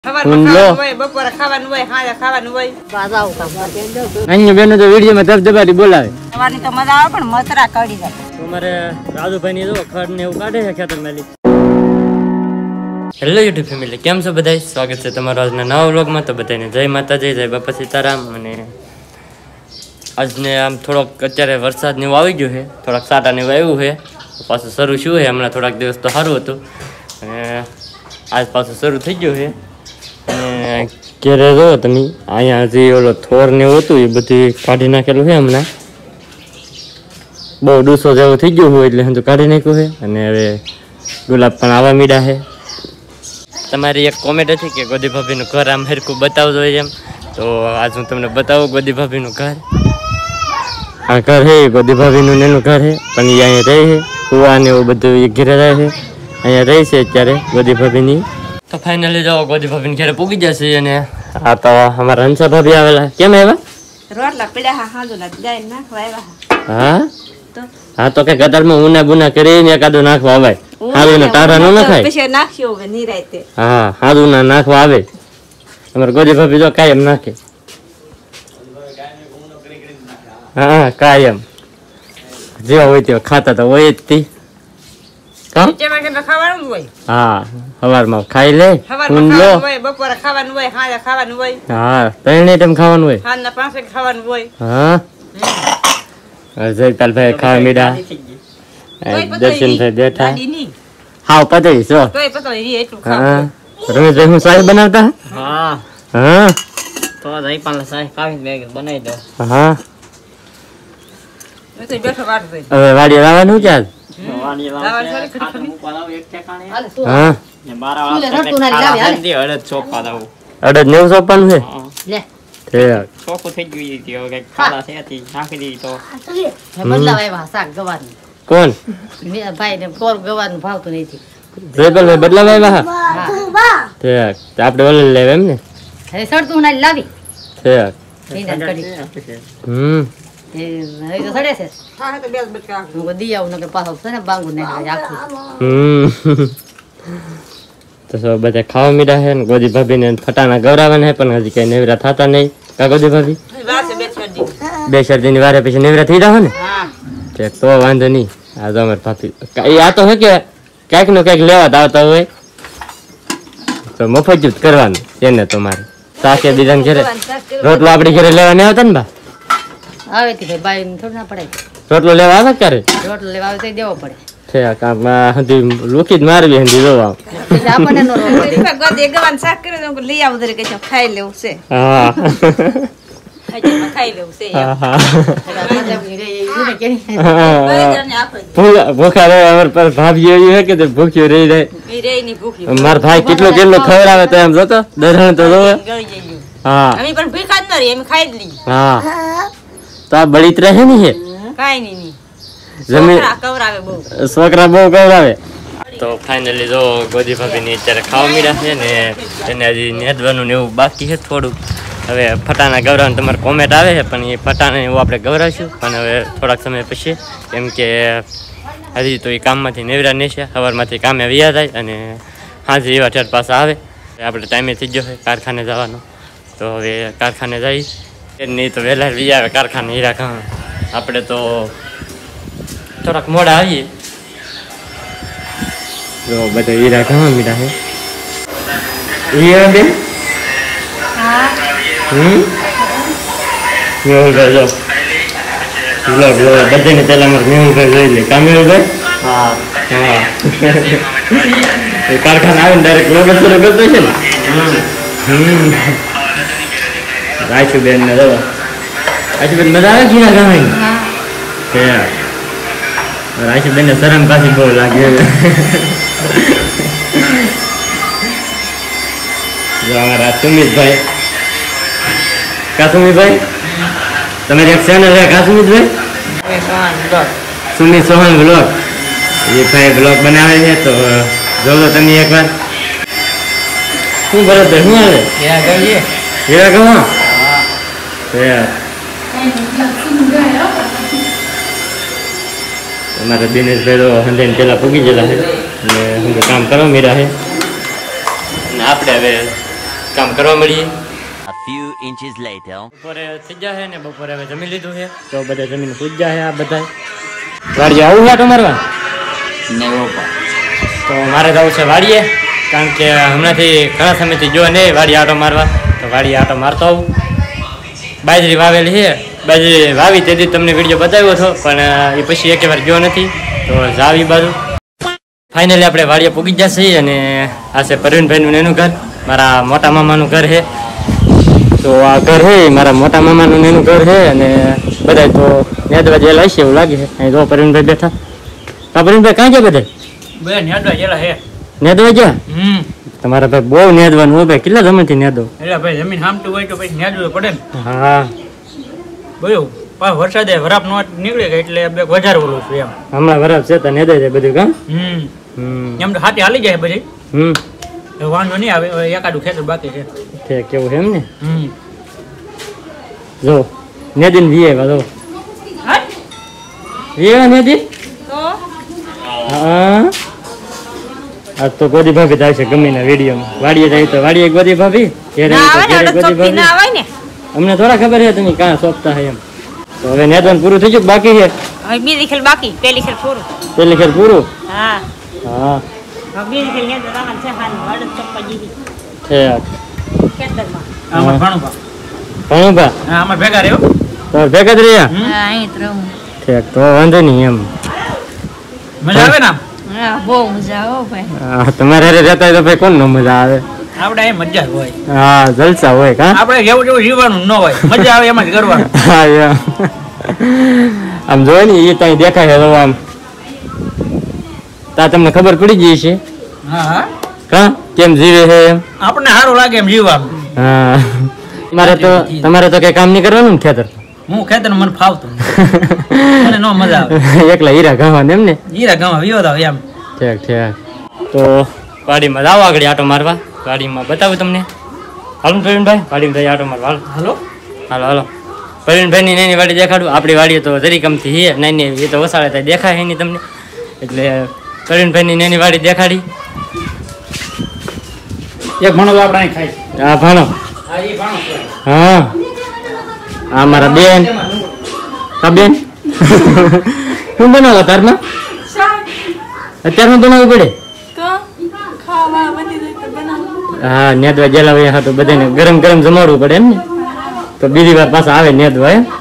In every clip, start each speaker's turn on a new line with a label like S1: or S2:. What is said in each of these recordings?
S1: अन्य बेनो तो वीडियो में दबदबाटी बोलावे
S2: સવારની તો મજા આવે પણ મતરા કાઢી જાય
S1: તમારે રાજુભાઈ ની જો ખડ ને એવું કાઢે છે ખેતર મેલી હેલો યુટ્યુબ ફેમિલી કેમ છો બધાય સ્વાગત છે તમારું આજના નવા વ્લોગમાં તો બધાને જય માતાજી જય બાપા સીતારામ અને આજને આમ થોડોક અત્યારે વરસાદ ને એવું આવી ગયું છે થોડાક સાટા ને એવું આવ્યું છે પાછું શરૂ શું છે હમણાં થોડાક દિવસ તો સારું હતું અને આજ પાછું શરૂ થઈ ગયું છે અને ઘેરે જો તમે અહીંયા જે ઓલો થોર ને એવું હતું એ બધી કાઢી નાખેલું છે હમણાં બહુ ડૂસો જેવું થઈ ગયું હોય એટલે હું કાઢી નાખ્યું છે અને હવે ગુલાબ પણ આવા મીડા છે તમારી એક કોમેન્ટ હતી કે ગોદી ભાભીનું ઘર આમ હરખું બતાવજો એમ તો આજ હું તમને બતાવું ગોદી ભાભીનું ઘર આ ઘર છે ગોદી ભાભીનું એનું ઘર છે પણ એ અહીંયા રહે છે કુવા ને એવું બધું એ ઘેરે રહે છે અહીંયા રહી છે અત્યારે ગોદી ભાભીની તો ફાઇનલી જાઓ ગોદી ભાભીને ઘરે પૂગી જશે અને આ તો અમારા હંસા ભાભી આવેલા કેમ આવ્યા
S2: રોટલા પડ્યા હાંજો ના જાય નાખવા આવ્યા
S1: હા હા તો કે ગટરમાં ઉના બુના કરીને એકાદો નાખવા આવે હારું ને તારા ન નખાય
S2: પછી નાખ્યો હવે નિરાયતે
S1: હા હારું ના નાખવા આવે અમાર ગોદી ભાભી જો કાયમ નાખે હા કાયમ જેવા હોય તેવા ખાતા તો હોય જ તી
S2: ખાવાનું હોય
S1: હા સવારમાં ખાઈ લે
S2: બપોરે ખાવાનું હોય સાંજે ખાવાનું હોય
S1: હા ત્રણ ટાઈમ ખાવાનું હોય
S2: સાંજના 5 વાગે ખાવાનું હોય
S1: હા જયપાલભાઈ ખાવા મીડા દર્શનભાઈ બેઠા હાવ પતઈ છો હા રમેશભાઈ હું સાહેબ બનાવતા
S3: હા
S1: હા
S3: તો જયપાલ સાહેબ કાવી મેં બનાવી દો
S1: હા હવે વાડી લાવવાનું છે આજ અડદ નેવું સોંપવાનું છે
S3: ચોખ્ખું થઈ ગયું છે ખાડા છે નાખી દીધી તો
S1: કોણ
S2: ભાઈ ને કોર ગવાનું ભાવતું નથી
S1: જયપાલભાઈ બદલાવા આવ્યા આપડે ઓલે લેવા એમ ને
S2: સડતું ના લાવી
S1: હમ તો બધા ખાવા મીડા છે ને ગોદી ભાભી ને ફટાણા ગવરાવાના છે પણ હજી કઈ નેવરા થતા નહીં કા ગોદી ભાભી બે શરદી ની વારે પછી નેવરા થઈ રહ્યા ને તો વાંધો નહીં આ તો અમારે ભાભી આ તો હે કે ક્યાંક નું ક્યાંક લેવા આવતા હોય તો મફત જ કરવાનું એને તો મારે સાકે બીજાને ઘરે રોટલો આપડી ઘરે લેવા નહીં આવતા ને બા
S2: આવે તે ભાઈ થોડું ના પડે
S1: રોટલો લેવા આવે ક્યારે
S2: રોટલો લેવા આવે તો દેવો પડે
S1: છે કામમાં હંધી લોકી જ મારવી હંધી જોવા
S2: આપણને નો ગોદે ગવાન શાક કરે તો લઈ આવ દરે કે ખાઈ લેવું છે
S1: હા
S2: ખાઈ લેવું છે
S1: ભૂખા રહે અમર પર ભાભી એવી હે કે ભૂખ્યો રહી જાય માર ભાઈ કેટલો કેટલો ખવડાવે તો એમ જોતો દરહણ તો જોવે હા
S2: અમે પણ ભૂખા જ ન રહી અમે ખાઈ જ લઈ
S1: હા તો આ બળીત રહે ને હે
S2: કાઈ નહીં
S1: છોકરા બહુ કવરાવે તો ફાઇનલી જો ગોદી ભાભી ની અત્યારે ખાવા મીડા છે ને એને હજી નેદવાનું ને એવું બાકી છે થોડુંક હવે ફટાણા ગવરાવાનું તમારે કોમેન્ટ આવે છે પણ એ ફટાણા એવું આપણે ગવરાવશું પણ હવે થોડાક સમય પછી કેમ કે હજી તો એ કામમાંથી નેવરા નહીં છે સવારમાંથી કામે વ્યા જાય અને હાજે એવા ઠેર પાછા આવે આપણે ટાઈમે થઈ ગયો છે કારખાને જવાનો તો હવે કારખાને જઈ નહીં તો વહેલા વી આવે કારખાને હીરા ખાવા આપણે તો થોડાક મોડા આવીએ જો બધા હીરા ઘણા મીઠા છે હીરા બેન મેહુલભાઈ જો વ્લોગ બધાને પહેલા અમારે મેહુલભાઈ જોઈ લે કા મેહુલભાઈ હા હા કારખાના આવીને ડાયરેક્ટ વ્લોગ શરૂ કરતો છે ને રાયશુબેન ને જો રાયશુબેન મજા આવે ઘીના ગાવાની રાયશુબેન ને શરમ પાછી બહુ લાગે અમારા સુમિતભાઈ કા સુમિતભાઈ તમારી એક ચેનલ છે કા સુમિતભાઈ સુમિત સોહન બ્લોગ એ ભાઈ બ્લોગ બનાવે છે તો જોજો તમે એકવાર શું કરો તો શું આવે હીરા ગવા અમારા દિનેશભાઈ તો હંધેને પેલા પૂગી ગયેલા છે અને હું કામ કરવા મીરા છે અને આપણે હવે કામ કરવા મળીએ.
S4: A few inches later.
S1: બપોરે થઈ જાય ને બપોરે હવે જમી લીધું છે તો બધા જમીન પૂજા છે આ બધા વાડીએ આવું છે આટો મારવા તો મારે જવું છે વાડીએ કારણ કે હમણાંથી ઘણા સમયથી જો નહીં વાડીએ આટો મારવા તો વાડીએ આટો મારતો આવું. બાજરી વાવેલી છે બાજરી વાવી તેથી તમને વિડીયો બતાવ્યો હતો પણ એ પછી એક વાર ગયો નથી તો જાવી બાજુ ફાઇનલી આપણે વાડીએ પૂગી જશે અને આ છે પરવીનભાઈનું એનું ઘર મારા મોટા મામાનું ઘર છે તો આ ઘર છે મારા મોટા મામાનું એનું ઘર છે અને બધા તો નેદવા જેલા હશે એવું લાગે છે. અહીં જો પરવીનભાઈ બેઠા હા પરવીનભાઈ ક્યાં ગયા બધા
S3: બે નેડવા જેલા હે
S1: નેદવા ગયા તમારા ભાઈ બહુ નેદવાનું હોય ભાઈ કેટલા જમીનથી નેદો
S3: એટલે ભાઈ જમીન હામતું હોય તો પછી નેડવું પડે ને
S1: હા
S3: બોલ્યું પાછો વરસાદે વરાપ નો નીકળે ગઈ એટલે બે વધારે ઓલું છું એમ
S1: હમણાં બરાબર છે તો નેદાય જાય બધું કામ
S3: એમ તો હાથી હાલી જાય બધી તો વાંધો નહીં આવે હવે એકાદું ખેતર બાકી છે
S1: ઠીક કેવું છે એમ ને જો નેદીને વીએ જો વીએ નેદી હા આજ તો ગોદી ભાભી થાય છે ગમીના વિડીયોમાં વાડીએ જાય તો વાડીએ ગોદી ભાભી ઘેરે ગોદી ભાભી અમને થોડા ખબર છે તમે કાં સોંપતા હે એમ તો હવે નેદવાનું પૂરું થઈ ગયું બાકી છે
S2: બીજી ખેલ બાકી પેલી ખેલ પૂરું
S1: પેલી ખેર પૂરું
S2: હા
S1: હા
S2: બીજી ખેલ નેદ રાહન છે હાલ વડ ચપ્પા જીવી
S1: ઠીક
S2: ખેતરમાં
S3: આમાં ભાણુભા
S1: ભણુભા
S3: હા આમાં ભેગા રહ્યો
S1: તો ભેગા જ રહ્યા
S2: હા અહીં જ રહું
S1: ઠીક તો વાંધો નહીં એમ
S3: મજા આવે ને આમ
S2: હા બહુ મજા આવે ભાઈ
S1: હા તમારે હારે રહેતા હોય તો ભાઈ કોણ નો મજા આવે
S3: આપણે એ મજા જ હોય
S1: હા જલસા હોય કા
S3: આપણે જેવું જેવું જીવવાનું ન હોય મજા આવે એમ જ કરવાનું
S1: હા એમ આમ જોય ને એ ત્યાં દેખાય છે આમ તા તમને ખબર પડી ગઈ છે
S3: હા હા
S1: કા કેમ જીવે છે એમ
S3: આપણને સારું લાગે એમ જીવવાનું
S1: હા તમારે તો કઈ કામ નહીં કરવાનું ને ખેતર
S3: હું ખેતર મને ફાવતું મને નો મજા આવે
S1: એકલા હીરા ગાવાનું એમ ને
S3: હીરા ગામમાં વિરોધ આવે એમ
S1: ઠીક ઠીક તો વાડીમાં જાઓ આગળ આટો મારવા વાડીમાં બતાવું તમને હાલો ને પ્રવીણભાઈ વાડીમાં જઈ આટો મારવા
S3: હાલો
S1: હાલો હાલો પ્રવીણભાઈની નાની વાડી દેખાડું આપણી વાડી તો જરી કમથી હે નાની એ તો વસાડે ત્યાં દેખાય નહીં તમને એટલે પ્રવીણભાઈની નાની વાડી દેખાડી
S3: એક ભણો તો આપણે ખાઈ
S1: હા ભાણો
S3: હા એ ભણો
S1: હા આ મારા બેન હા બેન શું બનાવો તારમાં અત્યારમાં બનાવવું પડે હા નેદવા જેલા હોય હા તો બધાને ગરમ ગરમ જમાડવું પડે એમ ને તો બીજી વાર પાછા આવે નેદવા એમ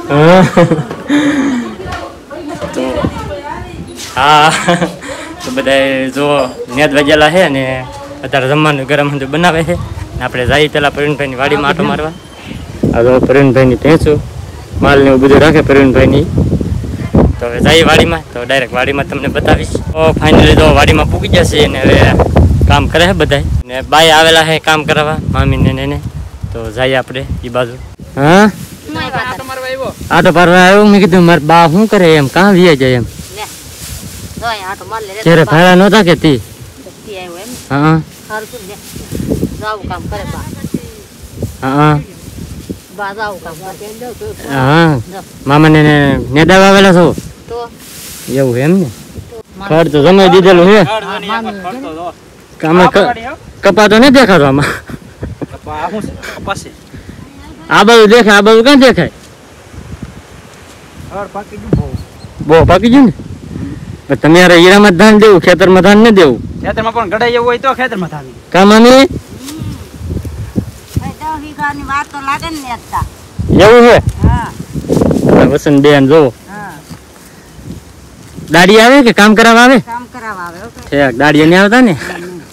S1: હા તો બધા જો નેદવા જેલા છે ને અત્યારે જમવાનું ગરમ હતું બનાવે છે ને આપણે જઈએ પેલા પ્રવીણભાઈની વાડીમાં આટો મારવા આ તો પ્રવીણભાઈની ભેંસું માલ ને એવું બધું રાખે પ્રવીણભાઈની તો હવે જઈએ વાડીમાં તો ડાયરેક્ટ વાડીમાં તમને બતાવીશ તો ફાઇનલી તો વાડીમાં પૂગી જશે ને હવે કામ કરે છે બધા ને બાઈ આવેલા છે કામ કરાવવા મામી ને તો જઈએ આપણે એ બાજુ હા આટો પારવા આવ્યો મેં કીધું મારા બા શું કરે એમ કાં વીએ જાય એમ ત્યારે ભાડા નહોતા કે તી હા હા હા મામાને નેદા આવેલા છો એવું એમ ને ખડ તો જમાઈ દીધેલું છે કપા તો નહીં દેખાતો આમાં આ બાજુ દેખાય આ બાજુ ક્યાં દેખાય બહુ પાકી ગયું ને તમારે હીરામાં ધાન દેવું ખેતરમાં ધાન ન દેવું
S3: ખેતરમાં પણ ગડાઈ એવું હોય તો ખેતરમાં ધાન
S1: કા મામી એવું છે વસંત બેન જો દાડી આવે કે કામ કરાવવા આવે ઠીક દાડી નહીં આવતા ને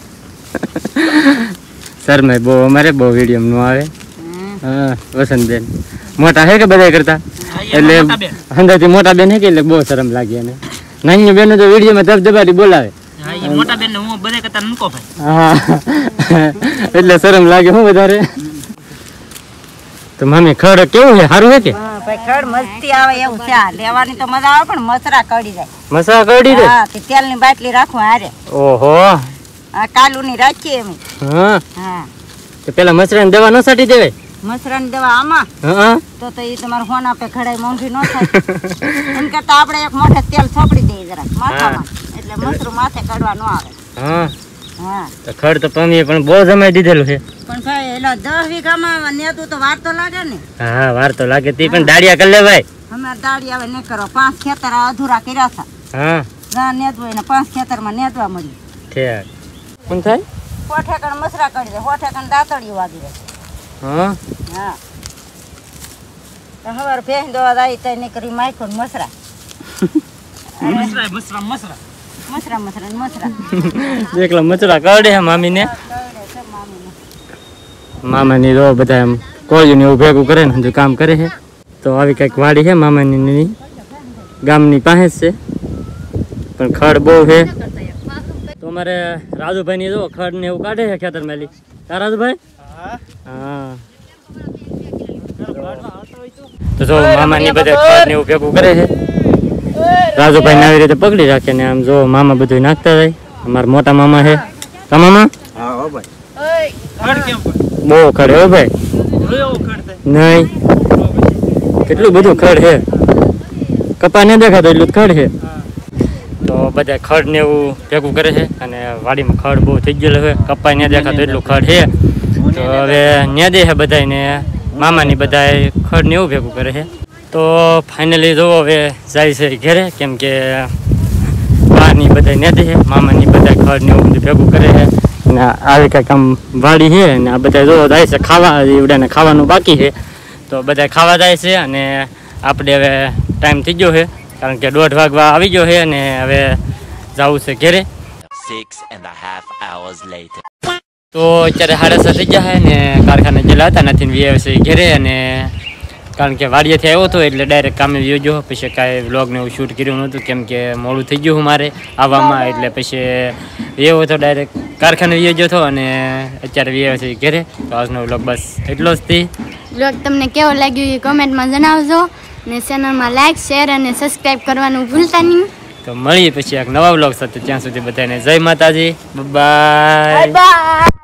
S1: સર મેં બહુ અમારે બહુ વિડીયો નો આવે હા વસંતબેન મોટા હે કે બધા કરતા એટલે અંદરથી મોટા બેન હે કે એટલે બહુ શરમ લાગી એને નાની બેન તો વિડીયોમાં ધબધબાટી બોલાવે
S3: મોટા બેન ને હું બધા કરતા નકો ભાઈ
S1: હા એટલે શરમ લાગે હું વધારે તો મામી ખડ કેવું છે સારું છે કે
S2: ભાઈ ખડ મસ્તી આવે એવું છે લેવાની તો મજા આવે પણ મસરા કડી જાય
S1: મસા કડી દે
S2: હા તે તેલની બાટલી રાખું હારે
S1: ઓહો
S2: આ કાલુની રાખીએ એમ
S1: હા
S2: હા
S1: તો પેલા મસરાની દવા ન સાટી દેવાય
S2: મસરાની દવા આમાં
S1: હા
S2: તો એ તમારે હોના પે ખડાઈ મોંઘી ન થાય એમ કરતા આપણે એક મોઢે તેલ છોપડી દઈએ જરાક માથામાં એટલે મસરું માથે કાઢવા ન આવે
S1: હા
S5: હા
S1: તો ખડ તો પમીએ પણ બહુ જમાઈ દીધેલું છે.
S5: પણ ભાઈ એલો 10 વીઘામાં નેતું તો વાર તો લાગે ને.
S1: હા વાર તો લાગે તે પણ દાડિયા કરી લે ભાઈ.
S5: અમાર દાડી આવે ને કરો 5 ખેતર અધૂરા કર્યા હતા.
S1: હા
S5: જા નેદવું ને 5 ખેતરમાં નેદવા મળ્યું.
S1: ઠેક કોણ થાય?
S5: હોઠેકણ મસરા કરી દે, હોઠેકણ દાતડીયું વાગી દે.
S1: હા
S5: હા તો હવાર ભેંસ દોવા આવી તઈ નીકળી માયખો ને મસરા
S3: મસરા મસરા
S5: મસરા મસરા ને મસરા
S1: એકલા મચરા કરડે હે મામીને. મામાની રો બધા એમ કોળિયું ને એવું ભેગું કરે ને હજુ કામ કરે છે. તો આવી કંઈક વાડી છે મામાની ગામની પાસે જ છે પણ ખડ બહુ છે. તો અમારે રાજુભાઈ ની જો ખડ ને એવું કાઢે છે ખેતર મેલી. હા રાજુભાઈ. હા તો જો મામાની બધા ખડ ને એવું ભેગું કરે છે. રાજુભાઈ ને આવી રીતે પકડી રાખે ને આમ જો મામા બધું નાખતા જાય. અમારા મોટા મામા છે. કા મામા?
S3: ખડ કેમ પણ
S1: બહુ ખડ હો ભાઈ.
S3: જોયો ખડ થાય
S1: નહીં કેટલું બધું ખડ છે. કપા ને દેખાતો એટલું ખડ છે. તો બધા ખડ ને એવું ભેગું કરે છે અને વાડીમાં ખડ બહુ થઈ ગયેલું છે. કપા ને દેખાતો એટલું ખડ છે. તો હવે ન્યા દે છે બધાને મામાની બધા ખડ ને એવું ભેગું કરે છે. તો ફાઇનલી જો હવે જાય છે ઘેરે કેમ કે બાની બધા ન્યા દે છે મામાની બધા ખડ ને એવું બધું ભેગું કરે છે. અને આવી કંઈક આમ વાડી છે ને આ બધા જો જાય છે ખાવા. એવડાને ખાવાનું બાકી છે તો બધા ખાવા જાય છે અને આપણે હવે ટાઈમ થઈ ગયો છે કારણ કે 1:30 વાગવા આવી ગયો છે અને હવે જવું છે ઘેરે.
S4: 6.5 hours later.
S1: તો અત્યારે 6:30 થઈ ગયા છે ને કારખાને ગયેલા હતા નથી વી છે ઘેરે. અને કારણ કે વાડીએથી આવ્યો હતો એટલે ડાયરેક્ટ કામે વ્યો ગયો. પછી કાંઈ વ્લોગને એવું શૂટ કર્યું નહોતું કેમ કે મોડું થઈ ગયું મારે આવવામાં. એટલે પછી એવો હતો ડાયરેક્ટ કારખાને વ્યો ગયો હતો અને અત્યારે વી છે ઘેરે. તો આજનો વ્લોગ બસ એટલો જ થી.
S6: બ્લોગ તમને કેવો લાગ્યો એ કમેન્ટમાં જણાવજો અને ચેનલમાં લાઈક શેર અને સબસ્ક્રાઈબ કરવાનું ભૂલતા નહીં.
S1: તો મળીએ પછી એક નવા વ્લોગ સાથે. ત્યાં સુધી બધાને જય માતાજી. બાય.
S6: બાય.